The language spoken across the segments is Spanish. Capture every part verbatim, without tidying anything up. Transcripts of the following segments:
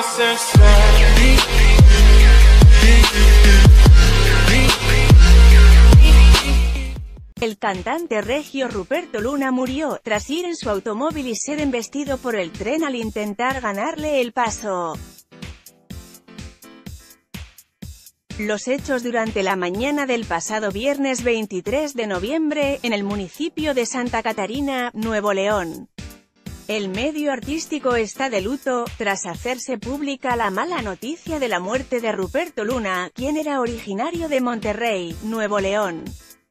El cantante regio Ruperto Luna murió, tras ir en su automóvil y ser embestido por el tren al intentar ganarle el paso. Los hechos durante la mañana del pasado viernes veintitrés de noviembre, en el municipio de Santa Catarina, Nuevo León. El medio artístico está de luto, tras hacerse pública la mala noticia de la muerte de Ruperto Luna, quien era originario de Monterrey, Nuevo León.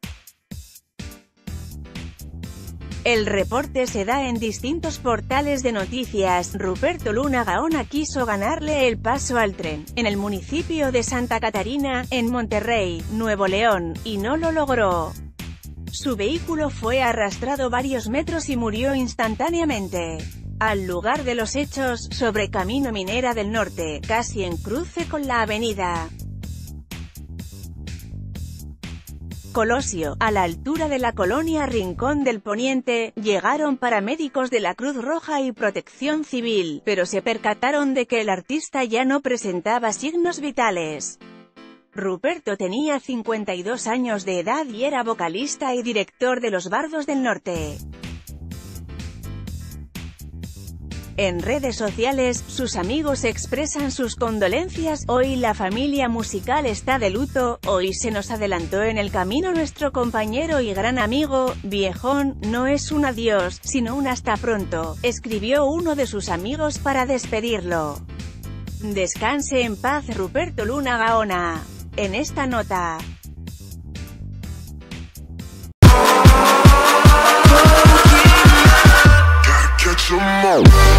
El reporte se da en distintos portales de noticias. Ruperto Luna Gaona quiso ganarle el paso al tren, en el municipio de Santa Catarina, en Monterrey, Nuevo León, y no lo logró. Su vehículo fue arrastrado varios metros y murió instantáneamente. Al lugar de los hechos, sobre Camino Minera del Norte, casi en cruce con la avenida Colosio, a la altura de la colonia Rincón del Poniente, llegaron paramédicos de la Cruz Roja y Protección Civil, pero se percataron de que el artista ya no presentaba signos vitales. Ruperto tenía cincuenta y dos años de edad y era vocalista y director de Los Bardos del Norte. En redes sociales, sus amigos expresan sus condolencias. Hoy la familia musical está de luto, hoy se nos adelantó en el camino nuestro compañero y gran amigo, viejón, no es un adiós, sino un hasta pronto, escribió uno de sus amigos para despedirlo. Descanse en paz Ruperto Luna Gaona. En esta nota. Catch 'em all.